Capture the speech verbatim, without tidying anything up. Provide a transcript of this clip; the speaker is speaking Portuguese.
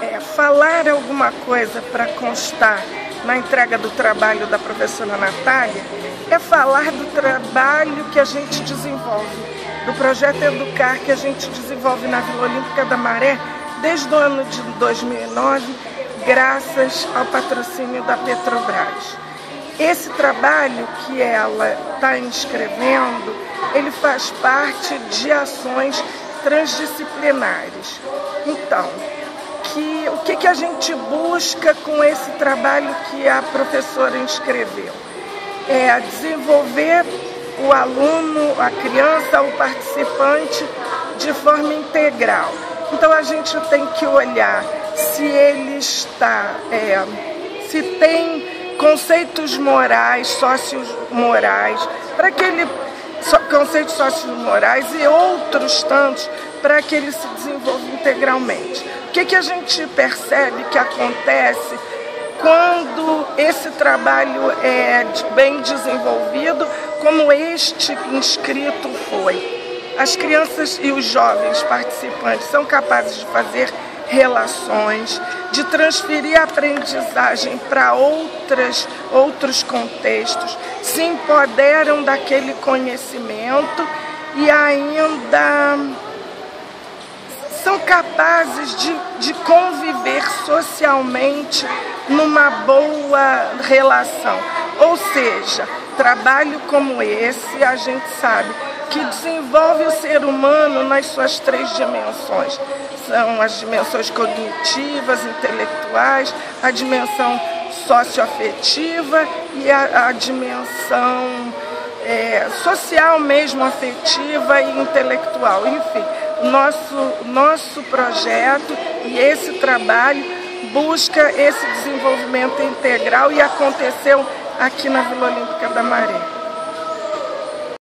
É, falar alguma coisa para constar na entrega do trabalho da professora Natália é falar do trabalho que a gente desenvolve, do projeto Educar que a gente desenvolve na Vila Olímpica da Maré desde o ano de dois mil e nove, graças ao patrocínio da Petrobras. Esse trabalho que ela está inscrevendo, ele faz parte de ações transdisciplinares. Então, que, o que, que a gente busca com esse trabalho que a professora inscreveu? É desenvolver o aluno, a criança, o participante de forma integral. Então a gente tem que olhar se ele está, é, se tem conceitos morais, sociomorais, para que ele, conceitos sociomorais e outros tantos, para que ele se desenvolva integralmente. O que, que a gente percebe que acontece quando esse trabalho é bem desenvolvido, como este inscrito foi? As crianças e os jovens participantes são capazes de fazer relações, de transferir a aprendizagem para outras, outros contextos, se empoderam daquele conhecimento e ainda são capazes de, de conviver socialmente numa boa relação. Ou seja, trabalho como esse, a gente sabe que desenvolve o ser humano nas suas três dimensões. São as dimensões cognitivas, intelectuais, a dimensão socioafetiva e a, a dimensão é, social mesmo, afetiva e intelectual. Enfim, nosso, nosso projeto e esse trabalho busca esse desenvolvimento integral e aconteceu aqui na Vila Olímpica da Maré.